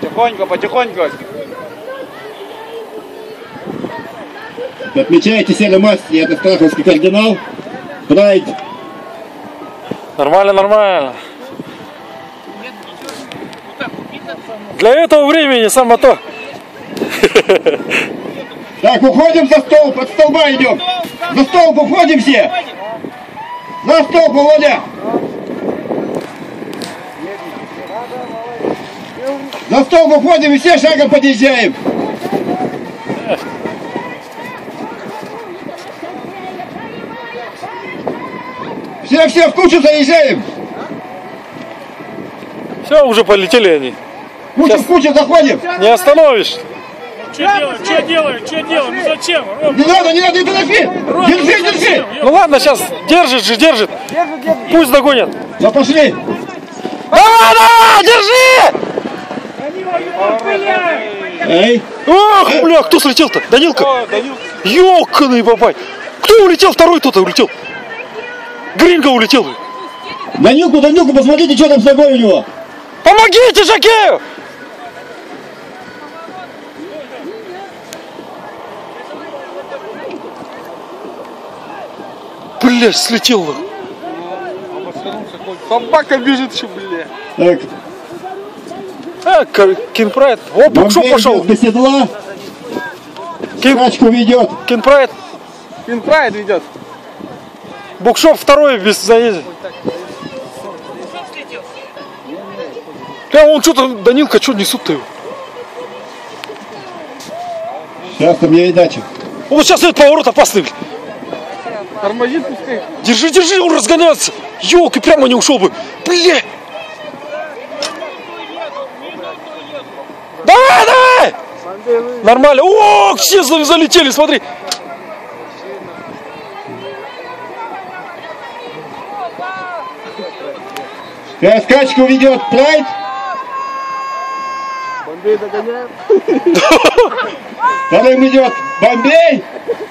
Потихоньку, потихоньку. Отмечайте себе мастер, это Страховский кардинал. Прайд. Нормально, нормально. Для этого времени самое то. Так, уходим за столб, от столба идем. За столб уходим все. За столб, Володя. За столб уходим и все шагом подъезжаем. Все в кучу заезжаем. Все, уже полетели они. В кучу заходим. Не остановишь. Что делаем? Ну зачем? Не надо, не подожди. Держи. Ну ладно, сейчас держит. Пусть догонят. Ну пошли. Давай, держи! Эй. Ох, бля, кто слетел-то? Данилка? Ёканый бабай. Кто улетел? Второй кто-то улетел. Гринго улетел. Данилку, посмотрите, что там с ногой у него. Помогите Жакею! Блять, слетел. Собака бежит еще, бля. Так. Кинпрайд. О, Букшоп пошел. Без седла. Скачку ведет. Кинпрайд ведет. Букшоп второй без заезда. Он что-то, Данилка, что несут-то его? Сейчас там не иначе. Вот сейчас этот поворот опасный. Тормозит, пускай. Держи, он разгоняется. Ёлки, прямо не ушел бы. Бля. Давай! Нормально. О, все залетели, смотри. Сейчас скачку ведет Прайд. Бомбей догоняет. Вторым идет Бомбей.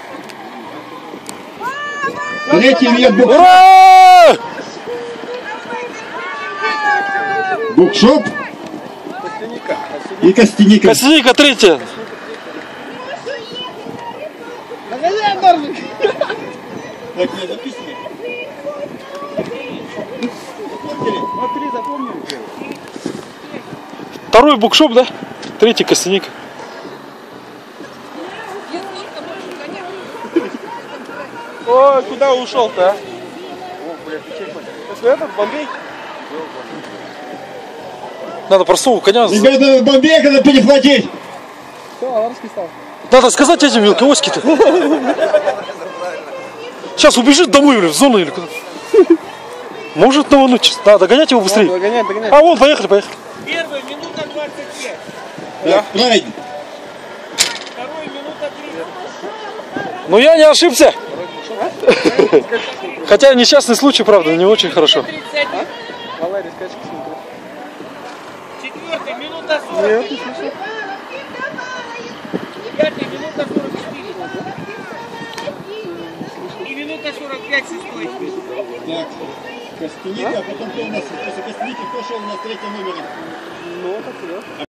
Третьим идет Букшоп. Ура! Букшоп. И Костяника. Костяника третья. Догоняй, Норвик. Так, не записывай. Смотри, запомнил. Второй Букшоп, да? Третий Костяника. Ой, куда ушел-то, а? Это этот, Бомбей? Надо простого коня. Ребята, Бомбей надо перехватить. Все, Аларский стал. Надо сказать этим мелковоськи-то. Сейчас убежит домой, в зону или куда. Может навануть. Надо догонять его быстрее. Догоняй. А вон, поехали. Первый минута 25. Так, Прайд. Второй минута 30. Но я не ошибся. Хотя несчастный случай, правда, не очень хорошо. Валерий, скачки смотри. Четвертый минута 40. Пятый минута 44. И минута 45 шестой. Так, Костяника, а потом кто у нас, после Костяники, кто шел у нас третьим номером? Ну, так, да.